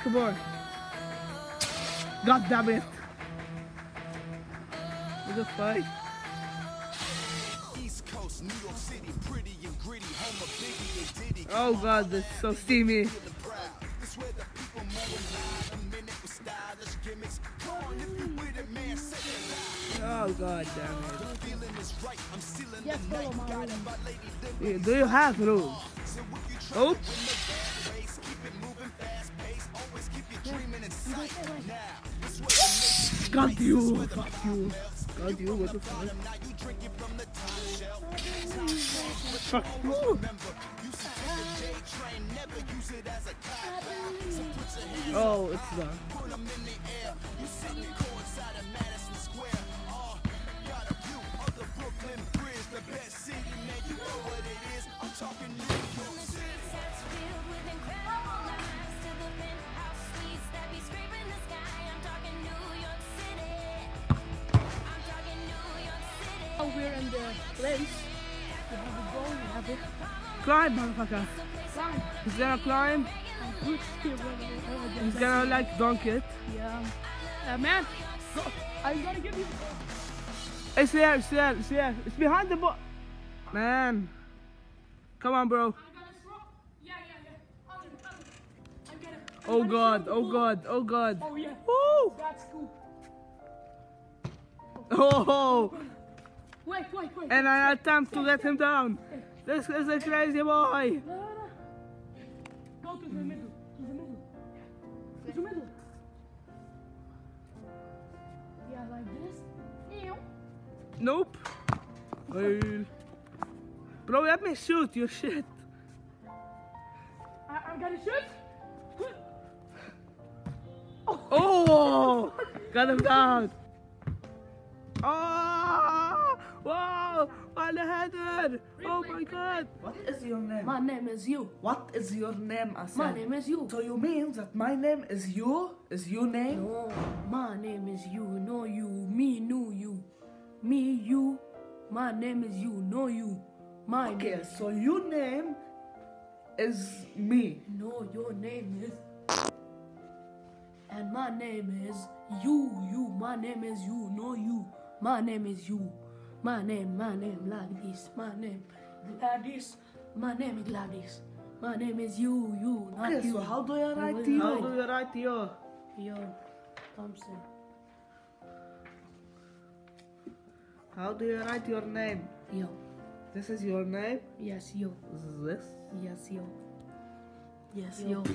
basketball. God damn it. Look at fight. East Coast, New York City, pretty and gritty, home of Biggie and Diddy. Oh god, that's so steamy. This where the people moving live, a minute with stylish gimmicks. Come on, if you with it, man, say it loud. Oh god damn it. Feeling is right, I'm stealing Yes, the follow night. my Got rules. it by Lady Liberty. Do you have rules? So if you try Oh. to win the bad race, keep it moving fast pace. Always keep your dreaming in sight. Now, this where the nation God you. Fuck you. God you, what the fuck? now you drinking from the top shelf. Fuck you. Remember, used to take the J train, never use it as a cop. So put your hands Oh, it's done. put them in the air. You sitting coinside of Madison Square. Oh, got a view of the Brooklyn Bridge, the best city, man. You know what it is. I'm talking New York City. Filled with incredible lives to the penthouse suites that be scraping the sky. I'm talking New York City. I'm talking New York City. Now we're in the place. We have a goal, we have it. Climb, motherfucker. Climb. He's gonna climb. Good skill, brother. He's gonna like dunk it. Yeah. Man, go. I'm gonna give you. It's there, it's there, it's there. It's behind the ball. Man. Come on, bro. I got a stroke. Yeah. I get it. Oh god, oh god, oh god. Oh yeah. Woo! That's cool. Oh! Wait. And I attempt to let him down. This is a crazy boy. No. Go to the middle. To the middle. Yeah, like this. Ew. Nope. Well. Bro, let me shoot your shit. I'm gonna shoot. Oh! Got him down. Oh! Wow! On the header! Oh my god! What is your name? My name is you. What is your name, Asan? My name is you. So you mean that my name is you? Is your name? No, my name is you, no you. Me, no you. Me, you. My name is you, no you. My name Okay, is so your name is me. no, your name is. And my name is you. My name is you, no you. My name is you. My name like this. My name Gladys. My name is Gladys. My name is you, not Okay, you. so how do I write will to you? How do you write yo? Yo, Thompson. How do you write your name? Yo, This is your name? yes, yo. This is this? Yes, yo. Yes, Yo. yo.